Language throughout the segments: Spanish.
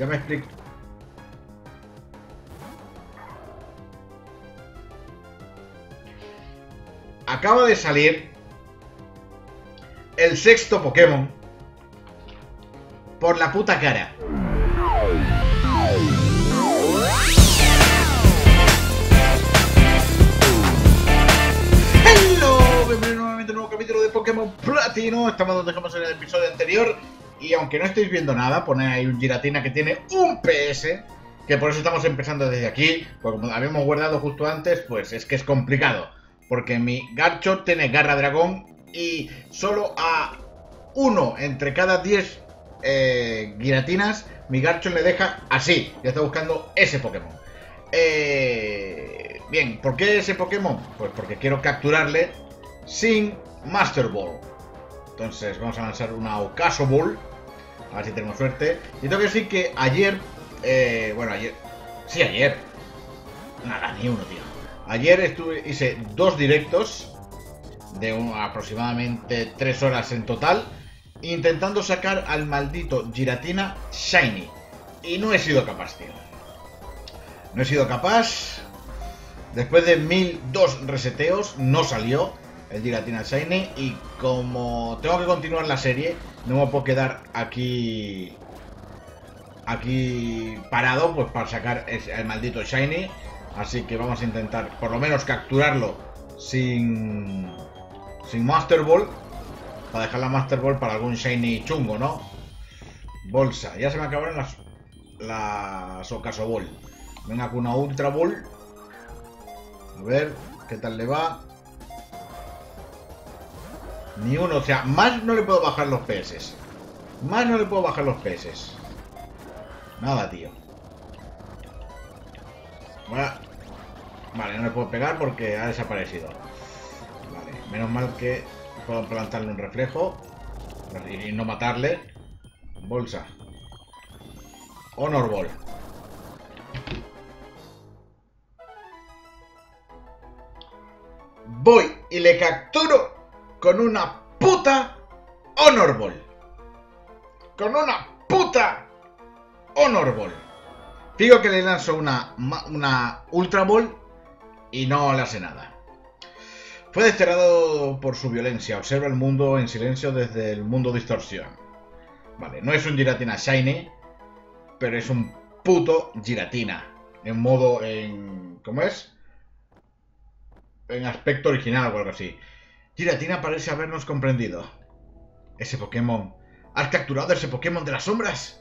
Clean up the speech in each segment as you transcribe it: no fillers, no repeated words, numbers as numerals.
Ya me explico. Acaba de salir el sexto Pokémon por la puta cara. Hello, bienvenido nuevamente a un nuevo capítulo de Pokémon Platino. Estamos donde dejamos en el episodio anterior. Y aunque no estéis viendo nada, pone ahí un Giratina que tiene un PS. Que por eso estamos empezando desde aquí. Porque como habíamos guardado justo antes, pues es que es complicado. Porque mi Garchomp tiene garra dragón. Y solo a uno entre cada 10 Giratinas, mi Garchomp le deja así. Ya está buscando ese Pokémon. Bien, ¿por qué ese Pokémon? Pues porque quiero capturarle sin Master Ball. Entonces vamos a lanzar una Ocaso Ball. A ver si tenemos suerte. Y tengo que decir que ayer... bueno, ayer... Sí, ayer. Nada, ni uno, tío. Ayer hice 2 directos de aproximadamente 3 horas en total, intentando sacar al maldito Giratina Shiny. Y no he sido capaz, tío. No he sido capaz. Después de 1002 reseteos no salió el Giratina Shiny. Y como tengo que continuar la serie, no me puedo quedar aquí parado pues para sacar el maldito Shiny. Así que vamos a intentar por lo menos capturarlo sin Master Ball, para dejar la Master Ball para algún Shiny chungo, ¿no? Bolsa, ya se me acabaron las Ocaso Ball. Venga con una Ultra Ball. A ver qué tal le va. Ni uno, o sea, más no le puedo bajar los PS. Más no le puedo bajar los PS. Nada, tío. Vale, no le puedo pegar porque ha desaparecido. Vale, menos mal que puedo plantarle un reflejo y no matarle. Bolsa. Honor Ball. Voy y le capturo con una puta Honor Ball. Con una puta Honor Ball. Digo que le lanzo una Ultra Ball y no le hace nada. Fue desterrado por su violencia. Observa el mundo en silencio desde el mundo distorsión. Vale, no es un Giratina Shiny, pero es un puto Giratina. En modo... ¿cómo es? En aspecto original o algo así. Giratina parece habernos comprendido. Ese Pokémon... ¿Has capturado ese Pokémon de las sombras?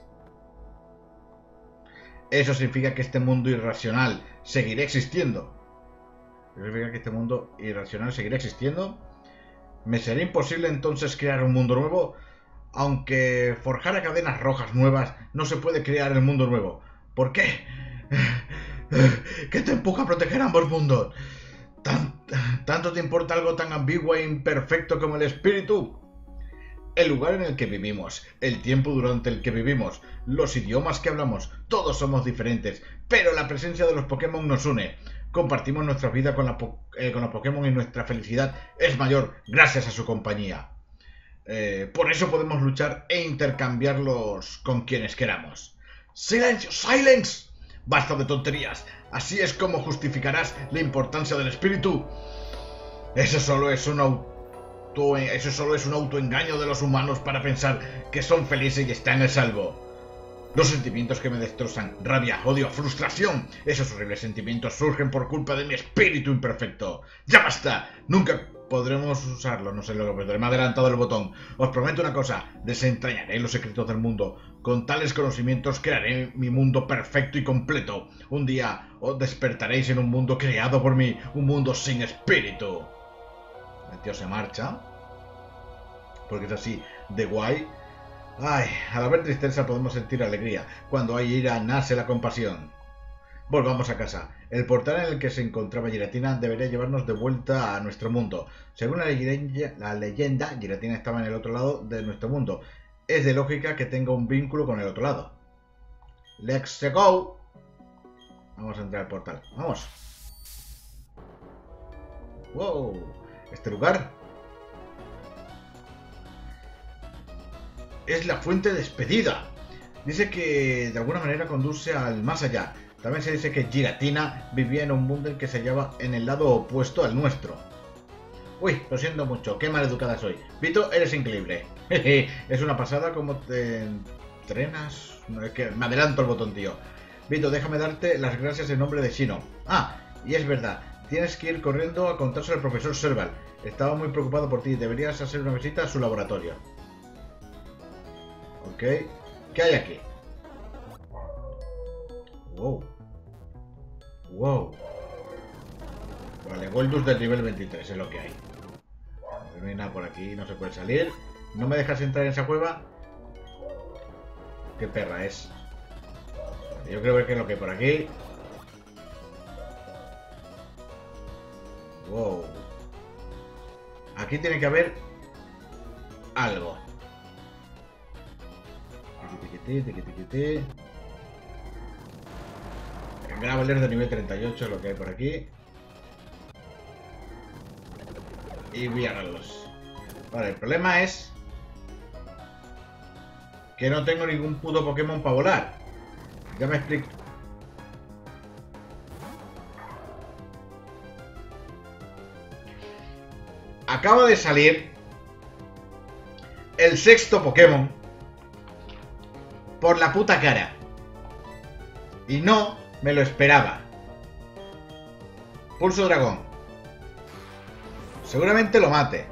Eso significa que este mundo irracional seguirá existiendo. ¿Eso significa que este mundo irracional seguirá existiendo? ¿Me será imposible entonces crear un mundo nuevo? Aunque forjara cadenas rojas nuevas, no se puede crear el mundo nuevo. ¿Por qué? ¿Qué te empuja a proteger ambos mundos? ¿Tanto te importa algo tan ambiguo e imperfecto como el espíritu? El lugar en el que vivimos, el tiempo durante el que vivimos, los idiomas que hablamos, todos somos diferentes, pero la presencia de los Pokémon nos une. Compartimos nuestra vida con los Pokémon y nuestra felicidad es mayor gracias a su compañía. Por eso podemos luchar e intercambiarlos con quienes queramos. ¡Silencio! ¡Silence! ¡Basta de tonterías! Así es como justificarás la importancia del espíritu. Eso solo es un autoengaño de los humanos para pensar que son felices y están a salvo. Los sentimientos que me destrozan, rabia, odio, frustración, esos horribles sentimientos surgen por culpa de mi espíritu imperfecto. ¡Ya basta! Nunca podremos usarlo, no sé lo que me ha adelantado el botón. Os prometo una cosa, desentrañaré los secretos del mundo. Con tales conocimientos crearé mi mundo perfecto y completo. Un día os despertaréis en un mundo creado por mí, un mundo sin espíritu. El tío se marcha porque es así de guay. Ay, al haber tristeza podemos sentir alegría. Cuando hay ira nace la compasión. Volvamos a casa. El portal en el que se encontraba Giratina debería llevarnos de vuelta a nuestro mundo. Según la leyenda, Giratina estaba en el otro lado de nuestro mundo. Es de lógica que tenga un vínculo con el otro lado. Let's go. Vamos a entrar al portal. Vamos. Wow. Este lugar es la fuente despedida. Dice que de alguna manera conduce al más allá. También se dice que Giratina vivía en un mundo en que se hallaba en el lado opuesto al nuestro. Uy, lo siento mucho, qué maleducada soy. Vito, eres increíble. Es una pasada como te entrenas. No, es que me adelanto el botón, tío. Vito, déjame darte las gracias en nombre de Shino. Ah, y es verdad, tienes que ir corriendo a contárselo al profesor Serval. Estaba muy preocupado por ti, deberías hacer una visita a su laboratorio. Ok, ¿qué hay aquí? Wow. Wow. Vale, Goldust del nivel 23 es lo que hay. No hay nada por aquí, no se puede salir. ¿No me dejas entrar en esa cueva? ¿Qué perra es? Yo creo que es lo que hay por aquí. Wow. Aquí tiene que haber algo. Tiquitiquití. Graveler de nivel 38 es lo que hay por aquí. Y Viagalos. Vale, el problema es que no tengo ningún puto Pokémon para volar. Ya me explico. Acaba de salir el sexto Pokémon por la puta cara. Y no me lo esperaba. Pulso Dragón. Seguramente lo mate.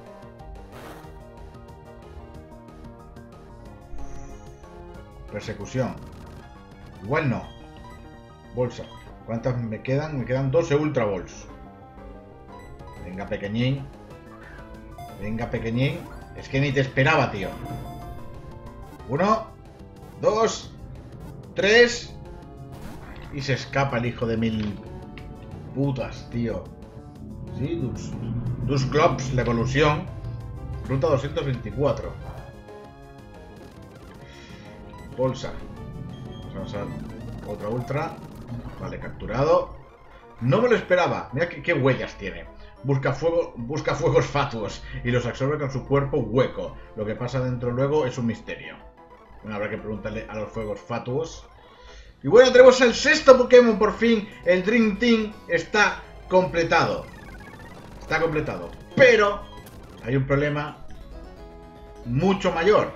Persecución. Igual no. Bolsa. ¿Cuántas me quedan? Me quedan 12 Ultra Balls. Venga, pequeñín. Venga, pequeñín. Es que ni te esperaba, tío. 1, 2, 3. Y se escapa el hijo de mil putas, tío. Sí, Dusclops, la evolución. Ruta 224. Bolsa. Vamos a usar otra ultra. Vale, capturado. No me lo esperaba. Mira qué huellas tiene. Busca fuegos fatuos y los absorbe con su cuerpo hueco. Lo que pasa dentro luego es un misterio. Bueno, habrá que preguntarle a los fuegos fatuos. Y bueno, tenemos el sexto Pokémon por fin. El Dream Team está completado. Está completado. Pero hay un problema mucho mayor.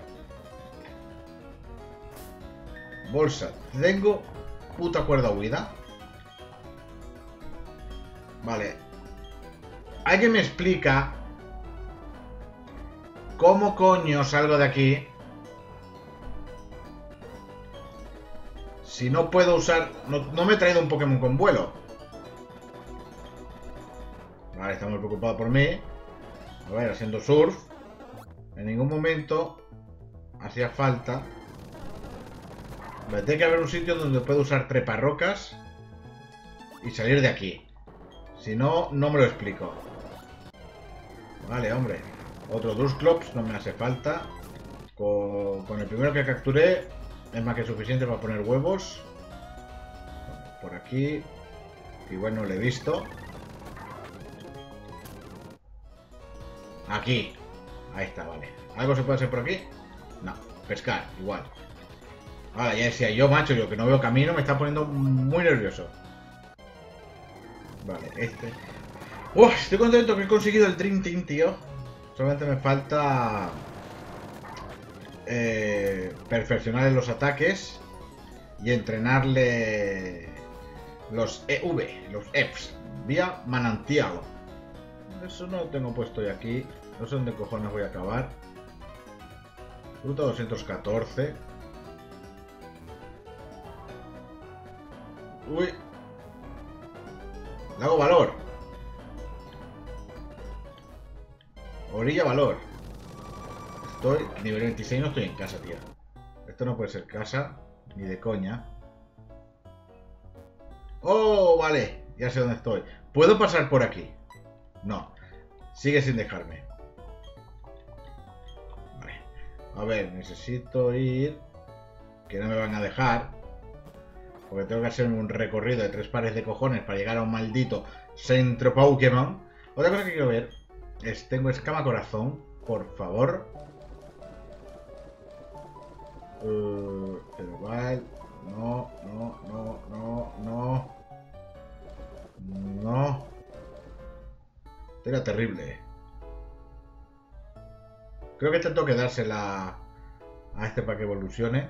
Bolsa. ¿Tengo puta cuerda huida? Vale. ¿Alguien me explica cómo coño salgo de aquí si no puedo usar... No me he traído un Pokémon con vuelo? Vale, está muy preocupado por mí. A ver, haciendo surf. En ningún momento hacía falta. Vale, tiene que haber un sitio donde puedo usar treparrocas y salir de aquí. Si no, no me lo explico. Vale, hombre. Otro Dusclops, no me hace falta. Con el primero que capturé es más que suficiente para poner huevos. Por aquí. Igual no lo he visto. Aquí. Ahí está, vale. ¿Algo se puede hacer por aquí? No. Pescar, igual. Ahora ya decía yo, macho, yo que no veo camino, me está poniendo muy nervioso. Vale, este. ¡Uf! Estoy contento que he conseguido el Dream Team, tío. Solamente me falta perfeccionar en los ataques y entrenarle los EV, los EPs, vía manantial. Eso no lo tengo puesto ya aquí. No sé dónde cojones voy a acabar. Ruta 214. Uy. Lago Valor. Orilla Valor. Estoy nivel 26, no estoy en casa, tío. Esto no puede ser casa, ni de coña. Oh, vale. Ya sé dónde estoy. ¿Puedo pasar por aquí? No. Sigue sin dejarme. Vale. A ver, necesito ir. Que no me van a dejar. Porque tengo que hacer un recorrido de 3 pares de cojones para llegar a un maldito centro Pokémon. Otra cosa que quiero ver es... Tengo escama corazón. Por favor. Cerebral. No, no, no, no, no. No. Era terrible. Creo que tengo que dársela a este para que evolucione.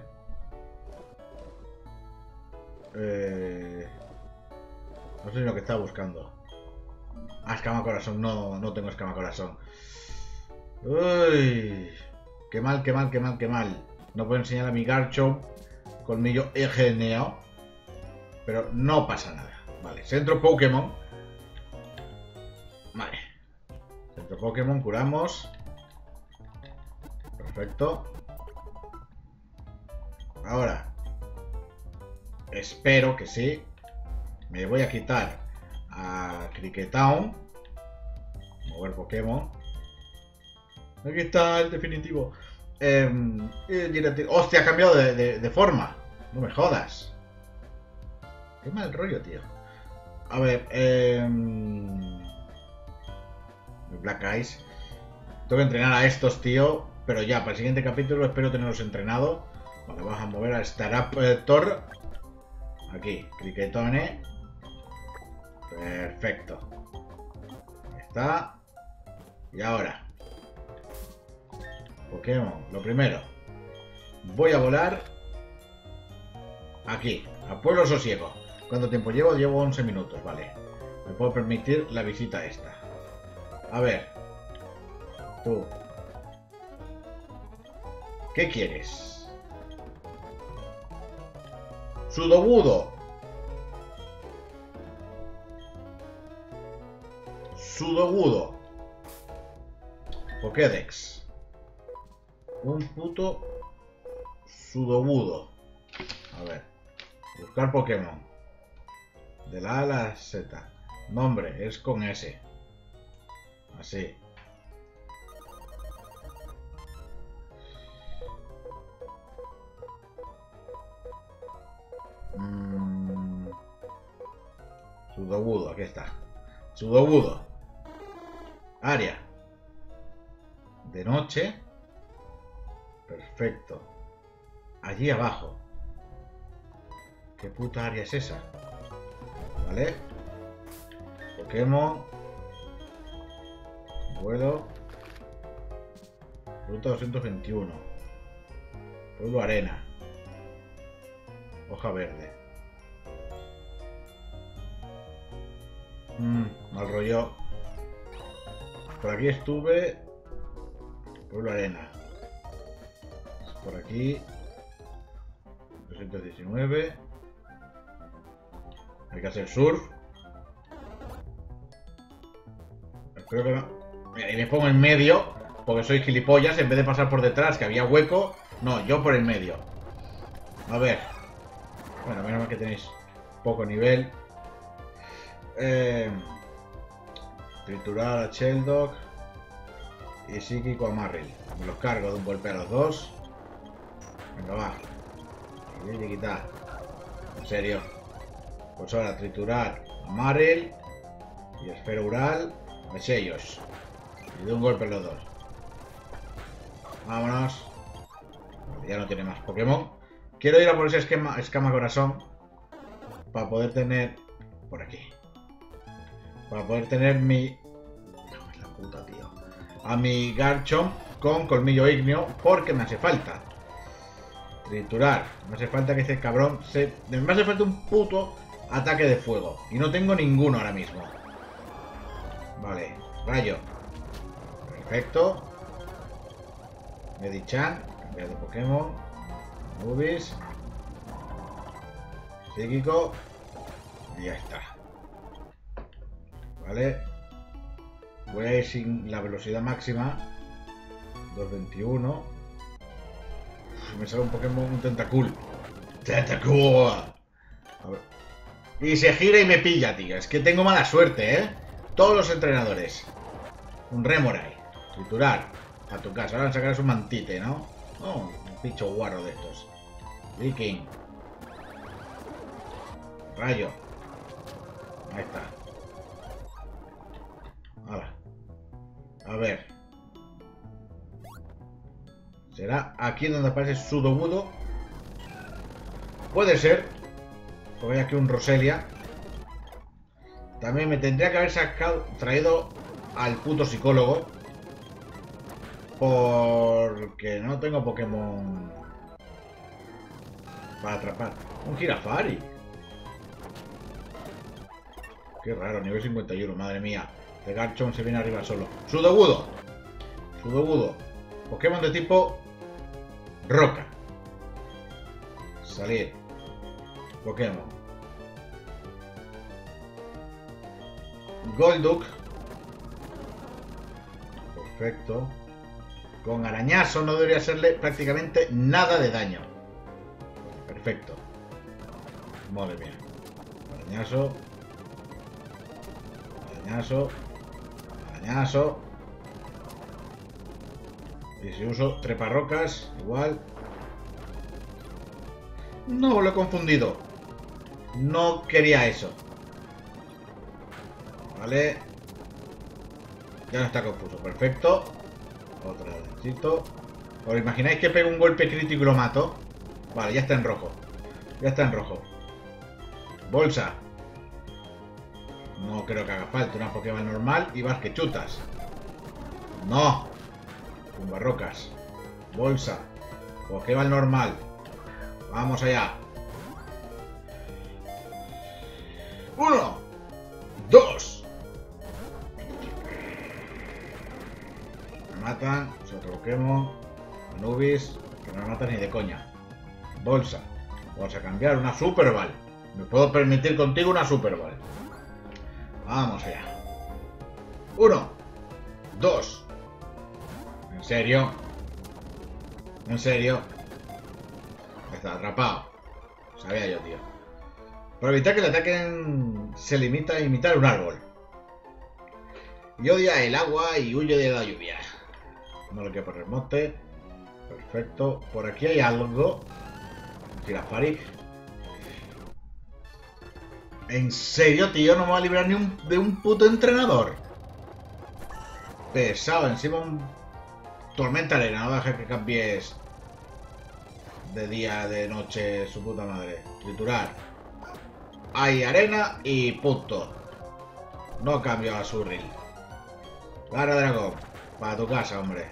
No sé lo que estaba buscando. Ah, escama corazón. No, no tengo escama corazón. Uy. Qué mal, qué mal, qué mal, qué mal. No puedo enseñar a mi Garchomp colmillo Egeneo. Pero no pasa nada. Vale, centro Pokémon. Vale. Centro Pokémon, curamos. Perfecto. Ahora. Espero que sí. Me voy a quitar a Cricketown. Mover Pokémon. Aquí está el definitivo. Hostia, ha cambiado de forma. No me jodas. Qué mal rollo, tío. A ver, Black Eyes. Tengo que entrenar a estos, tío. Pero ya, para el siguiente capítulo espero tenerlos entrenados. Vale, vamos a mover a Staraptor. Aquí, Cricketone. Perfecto. Ahí está. Y ahora. Pokémon, lo primero. Voy a volar. Aquí, a Pueblo Sosiego. ¿Cuánto tiempo llevo? Llevo 11 minutos, vale. Me puedo permitir la visita esta. A ver. Tú. ¿Qué quieres? Sudobudo. Sudobudo. Pokédex. Un puto Sudobudo. A ver. Buscar Pokémon. De la A a la Z. Nombre, es con S. Así. Sudobudo, aquí está. Sudobudo. Área. De noche. Perfecto. Allí abajo. ¿Qué puta área es esa? ¿Vale? Pokémon. Vuelo. Ruta 221. Pueblo Arena. Hoja verde. Mal rollo. Por aquí estuve. Pueblo Arena. Por aquí. 219. Hay que hacer surf. Espero que no. Mira, y me pongo en medio. Porque soy gilipollas. En vez de pasar por detrás, que había hueco. No, yo por el medio. A ver. Bueno, menos mal que tenéis poco nivel. Triturar a Sheldog. Y psíquico a Marril. Me los cargo de un golpe a los dos. Venga, va. Y de quitar. En serio. Pues ahora triturar a Marril. Y esfero Ural a Shellos. Y de un golpe a los dos. Vámonos. Ya no tiene más Pokémon. Quiero ir a por ese escama corazón. Para poder tener. Por aquí. Para poder tener mi. La puta, tío. A mi Garchomp con colmillo ígneo. Porque me hace falta. Triturar. Me hace falta que este cabrón se. Me hace falta un puto ataque de fuego. Y no tengo ninguno ahora mismo. Vale. Rayo. Perfecto. Medichan. Cambiar de Pokémon. Nubis. Psíquico. Y ya está. Vale. Voy a ir sin la velocidad máxima. 221. Me sale un Pokémon, un Tentacool. ¡Tentacool! A ver. Y se gira y me pilla, tío. Es que tengo mala suerte, ¿eh? Todos los entrenadores. Un Remorai. Triturar. A tu casa. Ahora sacarás un Mantite, ¿no? No, un bicho guarro de estos. Viking. Rayo. Ahí está. Ahora. A ver. ¿Será aquí donde aparece Sudobudo? Puede ser. Porque hay aquí un Roselia. También me tendría que haber traído al puto psicólogo. Porque no tengo Pokémon para atrapar. Un Girafari. Qué raro, nivel 51, madre mía. De Garchomp se viene arriba solo. Sudowoodo. Sudowoodo. Pokémon de tipo roca. Salir. Pokémon. Golduck. Perfecto. Con arañazo no debería hacerle prácticamente nada de daño. Perfecto. Madre mía. Arañazo. Arañazo. Arañazo. Y si uso treparrocas, igual. No, lo he confundido. No quería eso. Vale. Ya no está confuso. Perfecto. Otro derechito. ¿Os imagináis que pego un golpe crítico y lo mato? Vale, ya está en rojo. Ya está en rojo. Bolsa. No creo que haga falta una Pokémon normal y vas que chutas. No. Tumbarrocas. Bolsa. Pokémon normal. Vamos allá. 1, 2. Me matan. Es otro Pokémon. Anubis. Que no me matan ni de coña. Bolsa. Vamos a cambiar una Super Ball. Me puedo permitir contigo una Super Ball. Vamos allá. 1, 2. ¿En serio? ¿En serio? Está atrapado. Sabía yo, tío. Para evitar que le ataquen, se limita a imitar un árbol. Y odia el agua y huye de la lluvia. No le quiero poner mote. Perfecto. Por aquí hay algo. Girafari. ¿En serio, tío? No me va a librar ni de un puto entrenador. Pesado. Encima un tormenta arena. No dejes que cambies de día, de noche, su puta madre. Triturar. Hay arena y punto. No cambio a Surril. Lara dragón. Para tu casa, hombre.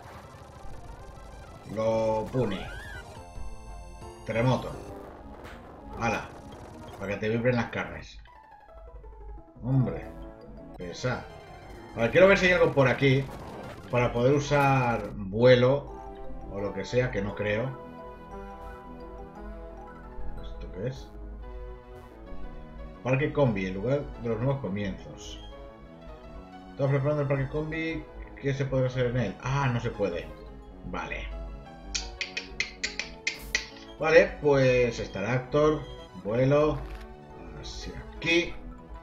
Lo puni. Terremoto. Hala. Para que te vibren las carnes. Hombre. Pesa. A ver, quiero ver si hay algo por aquí. Para poder usar vuelo. O lo que sea, que no creo. ¿Esto qué es? Parque Combi, el lugar de los nuevos comienzos. Estamos preparando el parque Combi. ¿Qué se puede hacer en él? Ah, no se puede. Vale. Vale, pues estará Actor. Vuelo. Así aquí.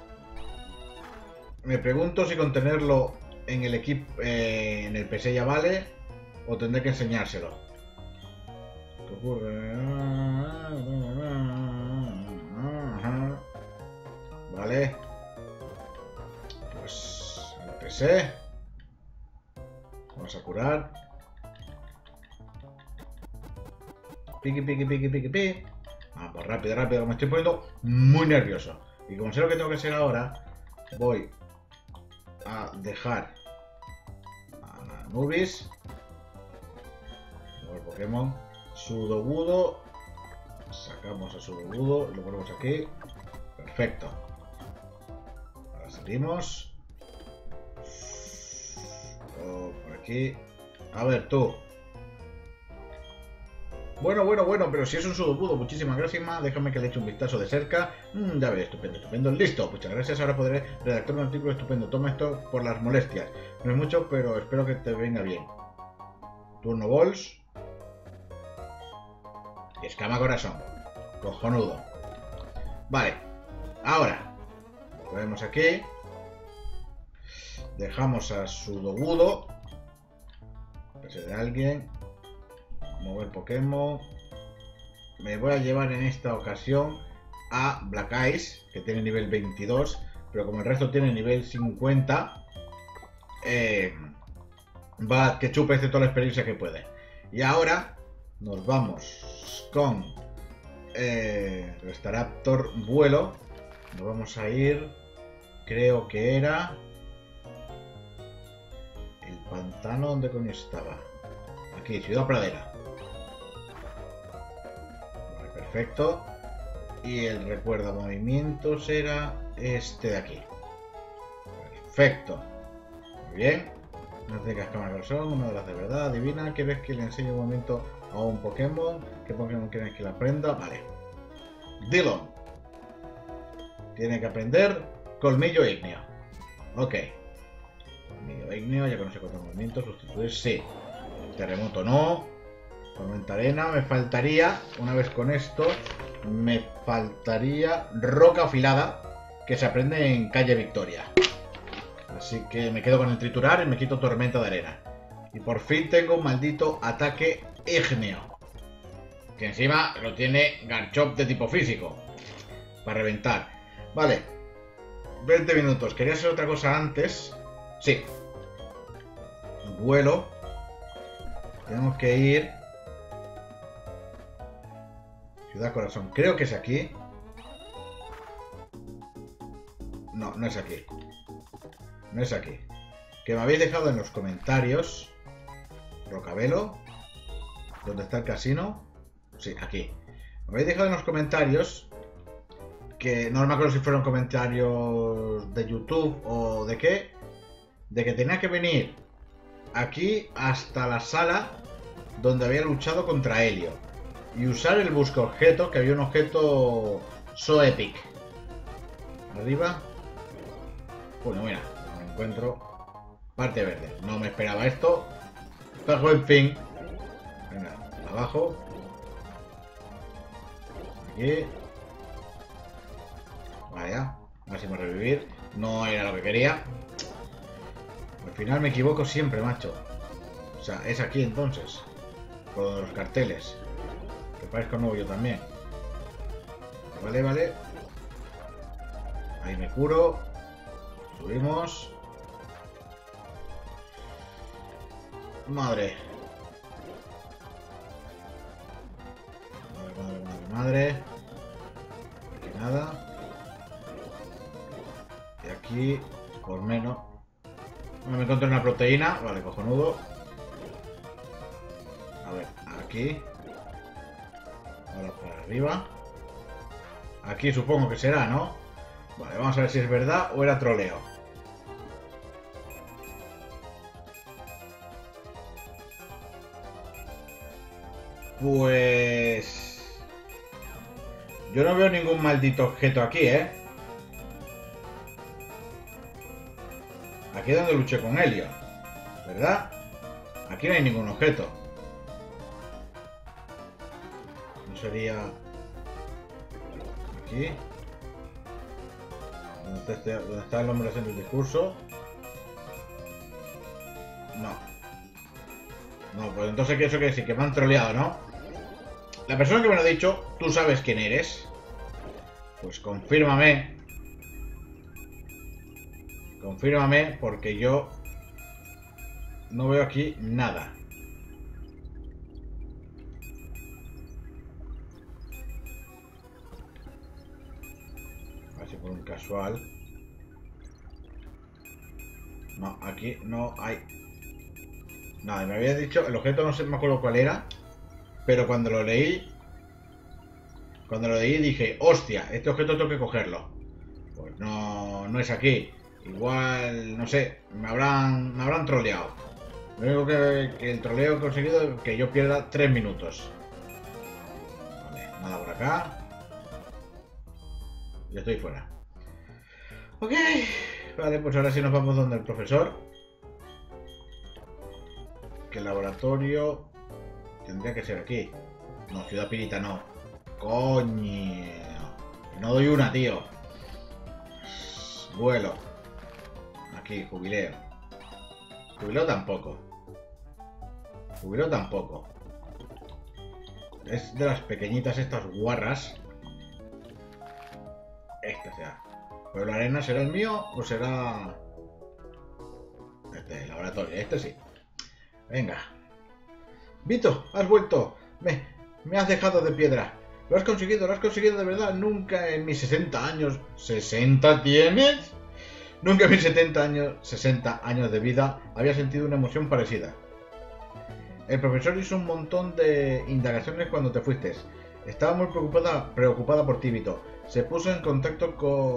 Me pregunto si con tenerlo en el equipo, en el PC ya vale. O tendré que enseñárselo. ¿Qué ocurre? Vale. Pues el PC. Vamos a curar. Piqui, piqui, piqui, piqui, piqui. Vamos, rápido, rápido. Me estoy poniendo muy nervioso. Y como sé lo que tengo que hacer ahora, voy a dejar a Anubis. El Pokémon. Sudowoodo. Sacamos a Sudowoodo y lo ponemos aquí. Perfecto. Ahora salimos. Por aquí. A ver, tú. Bueno, pero si es un Sudowoodo, muchísimas gracias, ma. Déjame que le eche un vistazo de cerca. Ya veré, estupendo. Listo, muchas gracias. Ahora podré redactar un artículo estupendo. Toma esto por las molestias. No es mucho, pero espero que te venga bien. Turno Balls. Y escama corazón. Cojonudo. Vale. Ahora. Volvemos aquí. Dejamos a Sudowoodo. Pese de alguien. Mover Pokémon. Me voy a llevar en esta ocasión a Black Eyes, que tiene nivel 22, pero como el resto tiene nivel 50, va que chupe toda la experiencia que puede. Y ahora nos vamos con Restaraptor vuelo. Nos vamos a ir. Creo que era el pantano. ¿Dónde coño estaba? Aquí, Ciudad Pradera. Vale, perfecto. Y el recuerda movimientos era este de aquí. Perfecto. Muy bien. No te cascama corazón, una de las de verdad. Adivina, ¿quieres que le enseñe un movimiento a un Pokémon? ¿Qué Pokémon quieres que le aprenda? Vale. Dillon. Tiene que aprender Colmillo Ígneo. Ok. Colmillo Ígneo, ya conoce cuántos movimientos. Sustituir, sí. Terremoto no. Tormenta Arena. Me faltaría, una vez con esto, me faltaría Roca Afilada, que se aprende en Calle Victoria. Así que me quedo con el triturar y me quito Tormenta de Arena. Y por fin tengo un maldito ataque ígneo. Que encima lo tiene Garchomp de tipo físico. Para reventar. Vale. 20 minutos. Quería hacer otra cosa antes. Sí. Vuelo. Tenemos que ir. Ciudad Corazón. Creo que es aquí. No, no es aquí. No es aquí. Que me habéis dejado en los comentarios. Rocabelo. ¿Dónde está el casino? Sí, aquí. Me habéis dejado en los comentarios. Que no me acuerdo si fueron comentarios de YouTube o de qué. De que tenía que venir aquí hasta la sala donde había luchado contra Helio. Y usar el busca objeto, que había un objeto So Epic. Arriba. Bueno, mira. Encuentro parte verde. No me esperaba esto, pero en fin. Venga, abajo. Aquí. Vaya, máximo revivir. No era lo que quería. Al final me equivoco siempre, macho. O sea, es aquí entonces. Con los carteles. Que parezco nuevo yo también. Vale, vale. Ahí me curo. Subimos. Madre. Madre. Aquí nada. Y aquí, por menos. Me encontré una proteína. Vale, cojonudo. A ver, aquí. Ahora para arriba. Aquí supongo que será, ¿no? Vale, vamos a ver si es verdad o era troleo. Pues... yo no veo ningún maldito objeto aquí, ¿eh? Aquí es donde luché con Helio, ¿verdad? Aquí no hay ningún objeto. No sería... aquí. ¿Dónde está el hombre haciendo el discurso? No. No, pues entonces eso quiere decir que me han troleado, ¿no? La persona que me lo ha dicho, tú sabes quién eres. Pues confírmame. Confírmame, porque yo no veo aquí nada. A ver si por un casual. No, aquí no hay nada. Me había dicho, el objeto no sé, me acuerdo cuál era. Pero cuando lo leí dije, hostia, este objeto tengo que cogerlo. Pues no, no es aquí. Igual, no sé, me habrán troleado. Lo único que el troleo he conseguido es que yo pierda 3 minutos. Vale, nada por acá. Ya estoy fuera. Ok, vale, pues ahora sí nos vamos donde el profesor. Que el laboratorio tendría que ser aquí. No, Ciudad Pirita no. Coño. No doy una, tío. Vuelo. Aquí, jubileo. Jubileo tampoco. Jubileo tampoco. Es de las pequeñitas estas guarras. Esta sea. ¿Pero la arena será el mío o será este, el laboratorio? Este sí. Venga. Vito, has vuelto. Me has dejado de piedra. Lo has conseguido de verdad. Nunca en mis 60 años... ¿60 tienes? Nunca en mis 60 años de vida había sentido una emoción parecida. El profesor hizo un montón de indagaciones cuando te fuiste. Estaba muy preocupada por ti, Vito. Se puso en contacto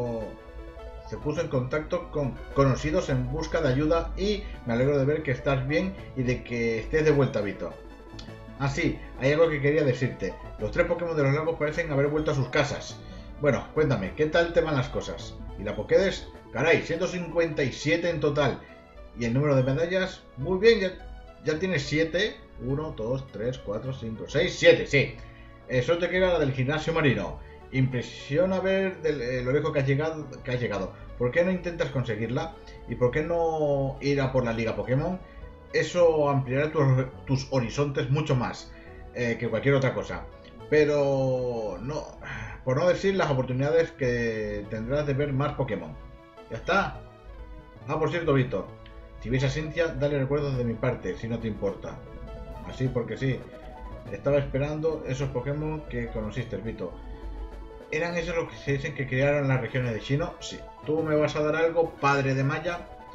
con conocidos en busca de ayuda y me alegro de ver que estás bien y de que estés de vuelta, Vito. Ah, sí, hay algo que quería decirte. Los 3 Pokémon de los lagos parecen haber vuelto a sus casas. Bueno, cuéntame, ¿qué tal te van las cosas? ¿Y la Pokédex? Caray, 157 en total. ¿Y el número de medallas? Muy bien, ya tienes 7. 1, 2, 3, 4, 5, 6, 7, sí. Suerte que era la del gimnasio marino. Impresiona ver lo lejos que has llegado. ¿Por qué no intentas conseguirla? ¿Y por qué no ir a por la Liga Pokémon? Eso ampliará tus horizontes mucho más que cualquier otra cosa. Pero no, por no decir las oportunidades que tendrás de ver más Pokémon. ¿Ya está? Ah, por cierto, Vito, si ves a Cynthia, dale recuerdos de mi parte, si no te importa. Así porque sí. Estaba esperando esos Pokémon que conociste, Vito. ¿Eran esos los que se dicen que crearon las regiones de Sinnoh? Sí. ¿Tú me vas a dar algo, padre de Maya?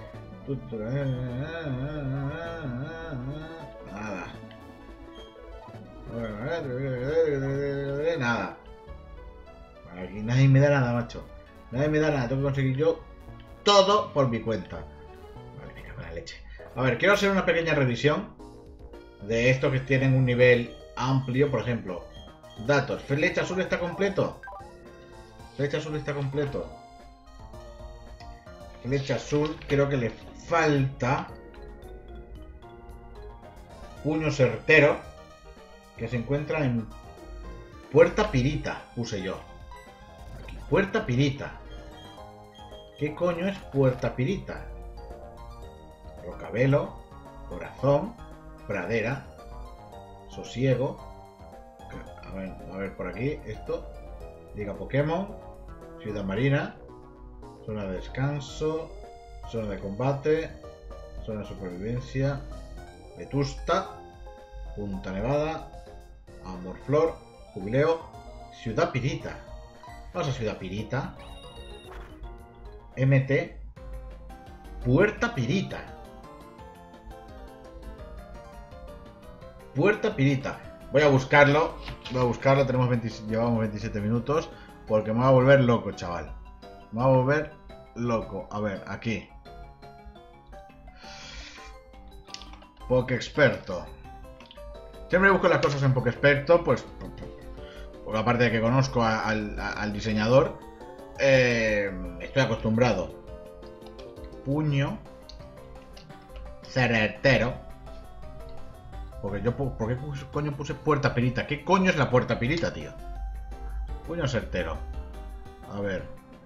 Nada. Nada. Aquí nadie me da nada, macho. Nadie me da nada. Tengo que conseguir yo todo por mi cuenta. Vale, venga, con la leche. A ver, quiero hacer una pequeña revisión de estos que tienen un nivel amplio. Por ejemplo, datos. Flecha azul está completo. Flecha azul está completo. Flecha azul, creo que le falta puño certero, que se encuentra en Puerta Pirita, puse yo. Aquí, Puerta Pirita. ¿Qué coño es Puerta Pirita? Rocabelo, Corazón, Pradera, Sosiego. A ver por aquí, esto. Liga Pokémon, Ciudad Marina, zona de descanso, zona de combate, zona de supervivencia, Vetusta, Punta Nevada, Amorflor, Jubileo, Ciudad Pirita. Vamos a Ciudad Pirita. MT, Puerta Pirita. Puerta Pirita. Voy a buscarlo, llevamos 27 minutos, porque me va a volver loco, chaval. Me va a volver loco. A ver, aquí. Pokéexperto. Siempre busco las cosas en Pokéexperto, pues por aparte de que conozco al diseñador, estoy acostumbrado. Puño certero. ¿Por qué coño puse Puerta Pirita? ¿Qué coño es la Puerta Pirita, tío? Puño certero. A ver.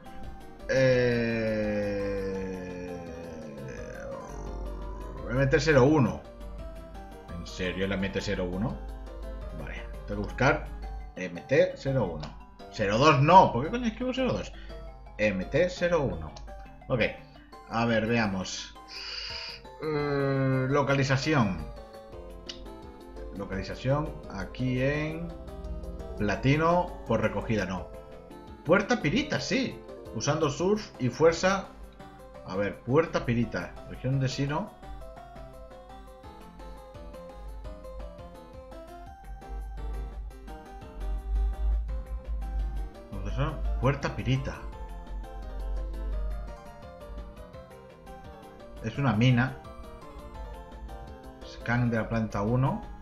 MT-01. ¿En serio el MT-01? Vale, tengo que buscar MT-01. 02 no, ¿por qué coño escribo 02? MT-01. Ok, a ver, veamos. Localización. Localización aquí en Platino por recogida, no. Puerta Pirita, sí. Usando surf y fuerza. A ver, Puerta Pirita, región de Sinnoh. Puerta Pirita. Es una mina. Scan de la planta 1.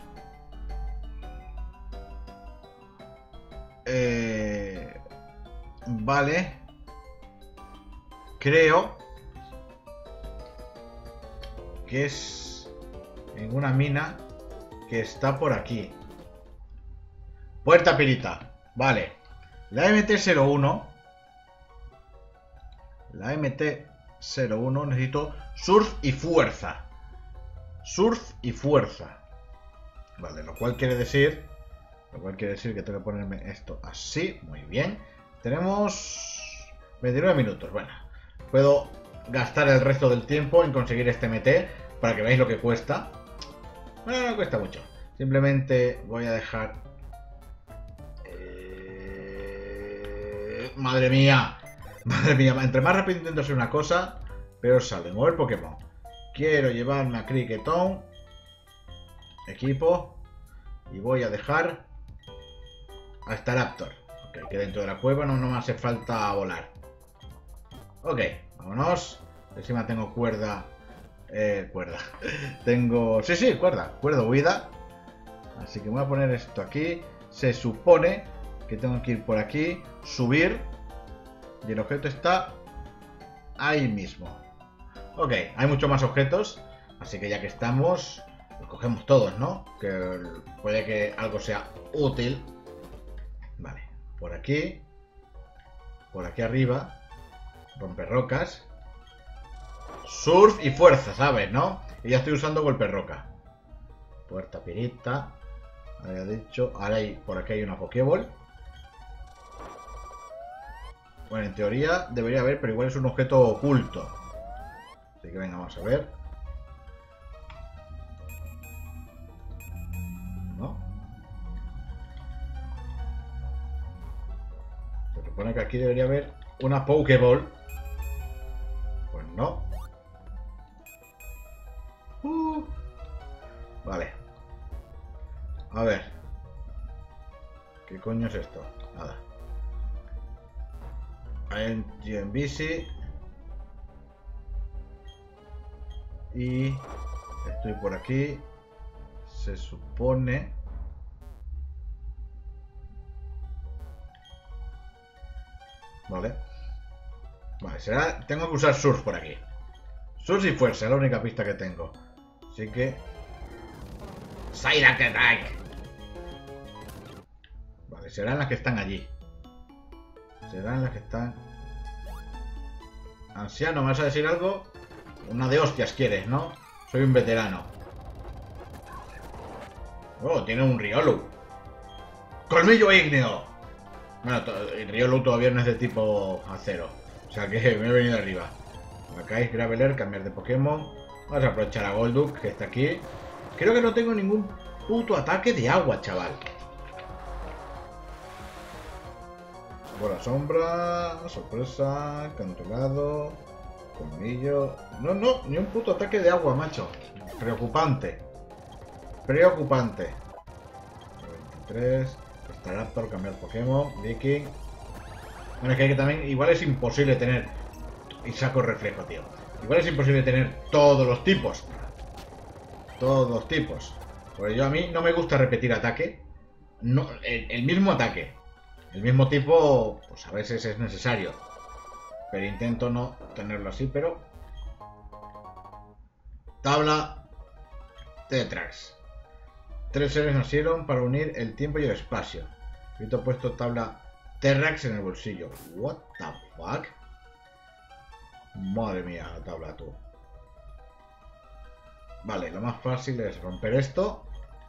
Vale. Creo que es en una mina que está por aquí. Puerta Pirita. Vale. La MT-01. La MT-01 necesito surf y fuerza. Surf y fuerza. Vale, lo cual quiere decir que tengo que ponerme esto así. Muy bien. Tenemos 29 minutos. Bueno, puedo gastar el resto del tiempo en conseguir este MT para que veáis lo que cuesta. Bueno, no cuesta mucho. Simplemente voy a dejar Madre mía. Madre mía. Entre más rápido intento hacer una cosa, peor sale. Mover Pokémon. Quiero llevarme a Kricketon. Equipo. Y voy a dejar a Staraptor. Ok, que dentro de la cueva no me hace falta volar. Ok, vámonos. Encima tengo cuerda. Cuerda. Tengo... Sí, cuerda. Cuerda huida. Así que voy a poner esto aquí. Se supone que tengo que ir por aquí, subir. Y el objeto está ahí mismo. Ok, hay muchos más objetos. Así que ya que estamos, los cogemos todos, ¿no? Que puede que algo sea útil. Vale, por aquí. Por aquí arriba. Romper rocas. Surf y fuerza, ¿sabes? ¿No? Y ya estoy usando golpe roca. Puerta pirita. Había dicho. Ahora hay, por aquí hay una Pokéball. Bueno, en teoría debería haber, pero igual es un objeto oculto. Así que venga, vamos a ver. ¿No? Se supone que aquí debería haber una Pokéball. Pues no. Vale. A ver. ¿Qué coño es esto? Nada. En bici. Y estoy por aquí. Se supone. Vale. Vale, será. Tengo que usar surf por aquí. Surf y fuerza, es la única pista que tengo. Así que. Psyduck Attack. Vale, serán las que están allí. Serán las que están. Anciano, ¿me vas a decir algo? Una de hostias quieres, ¿no? Soy un veterano. Oh, tiene un Riolu. ¡Colmillo ígneo! Bueno, el Riolu todavía no es de tipo acero. O sea que me he venido arriba. Acá es Graveler, cambiar de Pokémon. Vamos a aprovechar a Golduck, que está aquí. Creo que no tengo ningún puto ataque de agua, chaval. Bola sombra, sorpresa, controlado, colmillo. No, ni un puto ataque de agua, macho. Preocupante. Preocupante. 23. Staraptor, cambiar Pokémon. Viking. Bueno, es que hay que también. Igual es imposible tener. Y saco reflejo, tío. Igual es imposible tener todos los tipos. Todos los tipos. Porque yo a mí no me gusta repetir ataque. No, el mismo ataque. El mismo tipo, pues a veces es necesario. Pero intento no tenerlo así, pero... Tabla Tetrax. 3 seres nacieron para unir el tiempo y el espacio. Yo te he puesto tabla Terrax en el bolsillo. What the fuck? Madre mía, la tabla tú. Vale, lo más fácil es romper esto.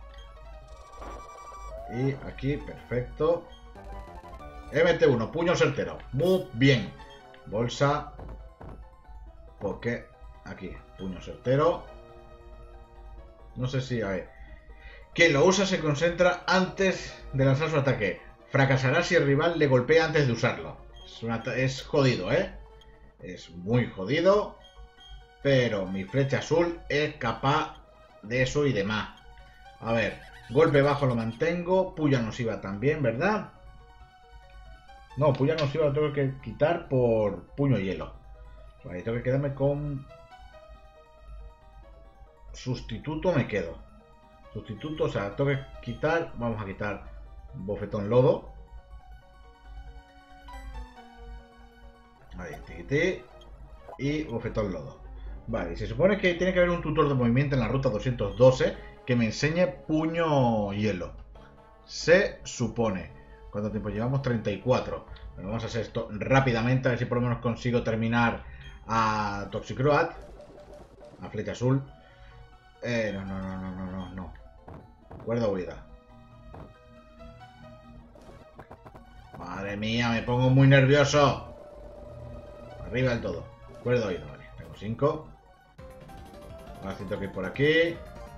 Y aquí, perfecto. MT1, puño certero. Muy bien. Bolsa. Porque aquí, puño certero. No sé si, a ver. Quien lo usa se concentra antes de lanzar su ataque. Fracasará si el rival le golpea antes de usarlo. Es jodido, ¿eh? Es muy jodido. Pero mi flecha azul es capaz de eso y demás. A ver, golpe bajo lo mantengo. Puya nociva también, ¿verdad? No, puya nociva lo tengo que quitar por puño hielo. Vale, tengo que quedarme con... Sustituto me quedo. Sustituto, o sea, tengo que quitar... Vamos a quitar bofetón lodo. Ahí, tiquití. Y bofetón lodo. Vale, se supone que tiene que haber un tutor de movimiento en la ruta 212 que me enseñe puño hielo. Se supone. ¿Cuánto tiempo llevamos? 34. Bueno, vamos a hacer esto rápidamente, a ver si por lo menos consigo terminar a Toxicroat. A flecha azul. No. Cuerda huida. Madre mía, me pongo muy nervioso. Arriba del todo. Cuerda huida, vale. Tengo 5. Ahora sí tengo que ir por aquí.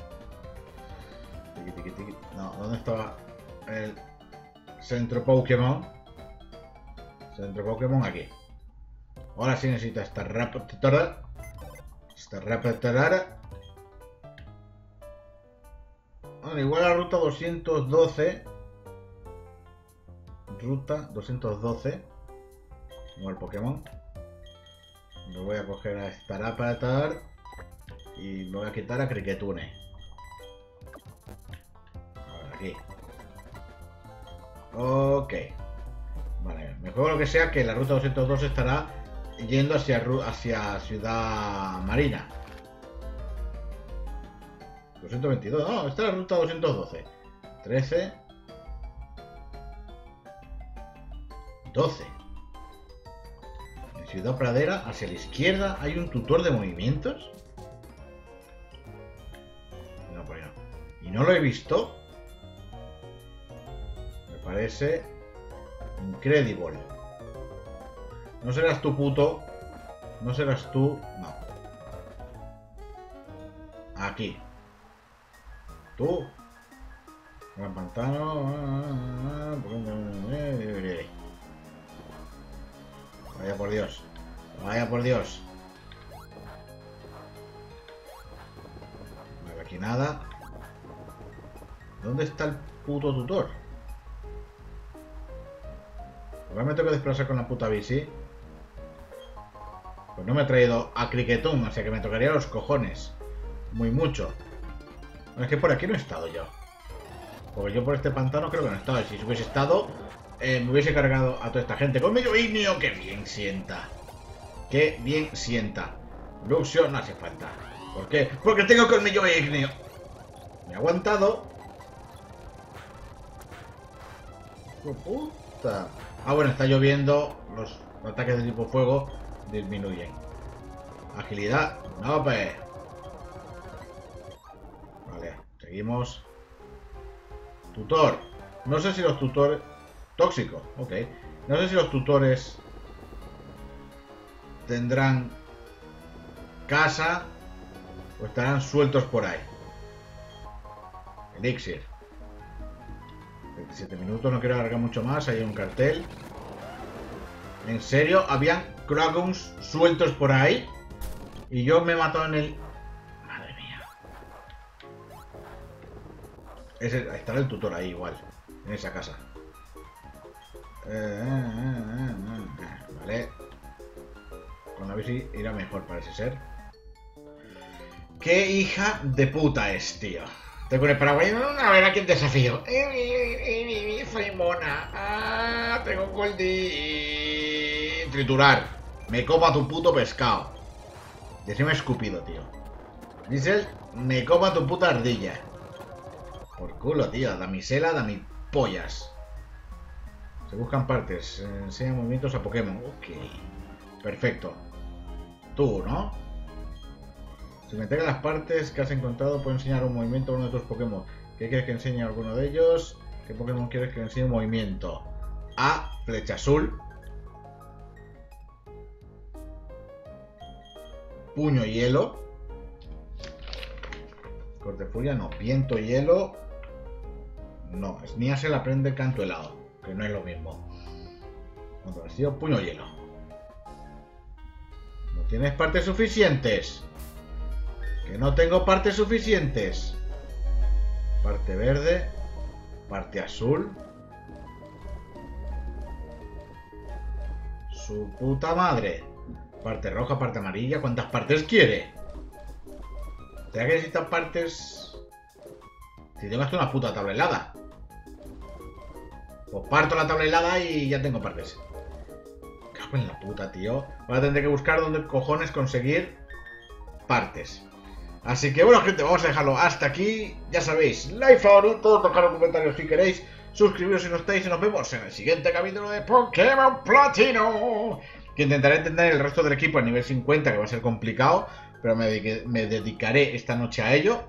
Tiki. No, ¿dónde estaba el centro Pokémon? Centro Pokémon aquí. Ahora sí necesita esta Rapitora. Bueno, igual la ruta 212. Ruta 212. Igual Pokémon. Me voy a coger a Staraptor. Y me voy a quitar a Cricketune. Ahora aquí. Ok. Vale, me juego lo que sea que la ruta 202 estará yendo hacia Ciudad Marina. 222, no, esta es la ruta 212. 13. 12. En Ciudad Pradera, hacia la izquierda, hay un tutor de movimientos. No, pues no. Y no lo he visto. Me parece increíble. No serás tú, puto. No serás tú. No. Aquí. Tú. Gran pantano. Vaya por Dios. Vaya por Dios. No hay aquí nada. ¿Dónde está el puto tutor? Ahora me tengo que desplazar con la puta bici. Pues no me he traído a Cricketune, o sea que me tocaría los cojones. Muy mucho. Bueno, es que por aquí no he estado yo. Porque yo por este pantano creo que no he estado. Si hubiese estado, me hubiese cargado a toda esta gente. Conmigo ignio, que bien sienta. Que bien sienta. Luxio no hace falta. ¿Por qué? Porque tengo colmillo ignio. Me ha aguantado. ¡Qué puta! Ah, bueno, está lloviendo. Los ataques de tipo fuego disminuyen. Agilidad. No, pues. Vale, seguimos. Tutor. No sé si los tutores... Tóxico, ok. No sé si los tutores tendrán casa o estarán sueltos por ahí. Elixir. 27 minutos, no quiero alargar mucho más. Hay un cartel. ¿En serio? ¿Habían Kragons sueltos por ahí? Y yo me he matado en el... Madre mía. Estará el tutor ahí igual. En esa casa. Vale. Con la bici irá mejor, parece ser. ¡Qué hija de puta es, tío! Estoy con el paraguay. A ver a quién desafío. Soy mona. Tengo un Goldie. Triturar. Me copa tu puto pescado. Decime escupido, tío. Diesel, me copa tu puta ardilla. Por culo, tío. Damisela, dami pollas. Se buscan partes. Enseña movimientos a Pokémon. Ok. Perfecto. Tú, ¿no? Si me entregan las partes que has encontrado, puedo enseñar un movimiento a uno de tus Pokémon. ¿Qué quieres que enseñe a alguno de ellos? ¿Qué Pokémon quieres que enseñe un movimiento? A. Flecha azul. Puño hielo. Corte furia, no. Viento hielo. No. Sneasel aprende canto helado. Que no es lo mismo. Contracción, puño hielo. No tienes partes suficientes. Que no tengo partes suficientes. Parte verde. Parte azul. Su puta madre. Parte roja, parte amarilla. ¿Cuántas partes quiere? ¿Te que necesitas partes? Si tengo hasta una puta tabla helada. Pues parto la tabla helada y ya tengo partes. Cago en la puta, tío. Ahora tendré que buscar dónde cojones conseguir partes. Así que bueno, gente, vamos a dejarlo hasta aquí. Ya sabéis, like, favorito, tocar los comentarios si queréis, suscribiros si no estáis y nos vemos en el siguiente capítulo de Pokémon Platino. Que intentaré entender el resto del equipo a nivel 50, que va a ser complicado, pero me dedicaré esta noche a ello.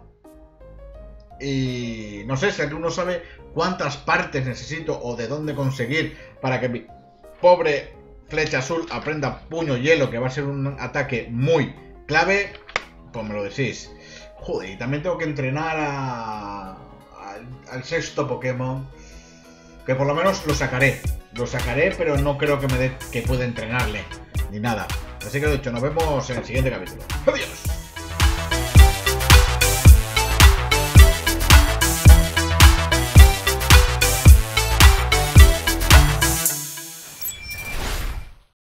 Y no sé si alguno sabe cuántas partes necesito o de dónde conseguir para que mi pobre flecha azul aprenda puño hielo, que va a ser un ataque muy clave. Pues me lo decís. Joder, y también tengo que entrenar al sexto Pokémon. que por lo menos lo sacaré. Lo sacaré, pero no creo que me dé que pueda entrenarle, ni nada. Así que lo dicho, nos vemos en el siguiente capítulo. ¡Adiós!